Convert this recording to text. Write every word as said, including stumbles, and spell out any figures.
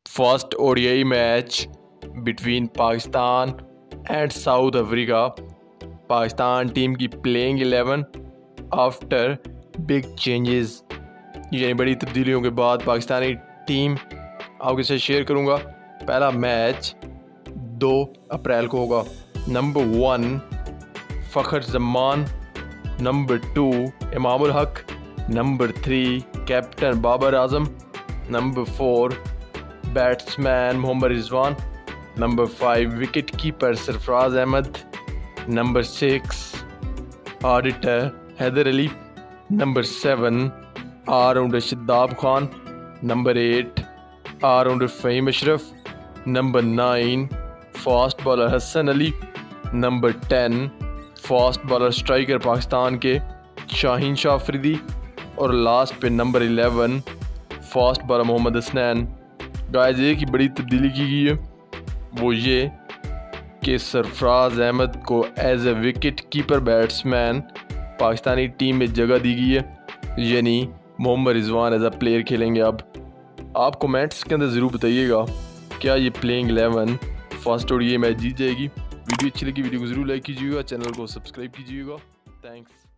First ODI match between Pakistan and South Africa. Pakistan team की playing eleven after big changes, यानी बड़ी तब्दीलियों के बाद पाकिस्तानी टीम आपके साथ शेयर करूंगा। पहला मैच दो अप्रैल को होगा। Number one Fakhar Zaman, number two Imamul Haq, number three captain Babar Azam, number four batsman Mohammad Rizwan, number five wicket keeper Sarfaraz Ahmed, number six auditor Haider Ali, number seven allrounder Shadab Khan, number eight allrounder Faheem Ashraf, number nine fast bowler Hasan Ali, number ten fast bowler striker Pakistan के शाहीन शाह अफरीदी, और last पे number eleven fast bowler Mohammad Hasnain. Guys एक ही बड़ी तब्दीली की गई है, वो ये कि सरफराज अहमद को as a wicket keeper batsman Pakistani team में जगह दी गई है, यानी Mohammad Rizwan as a player खेलेंगे। अब आप कमेंट्स के अंदर ज़रूर बताइएगा क्या ये playing eleven first ODI match जीत जाएगी। वीडियो अच्छी लगी वीडियो को ज़रूर लाइक कीजिएगा, चैनल को सब्सक्राइब कीजिएगा। थैंक्स।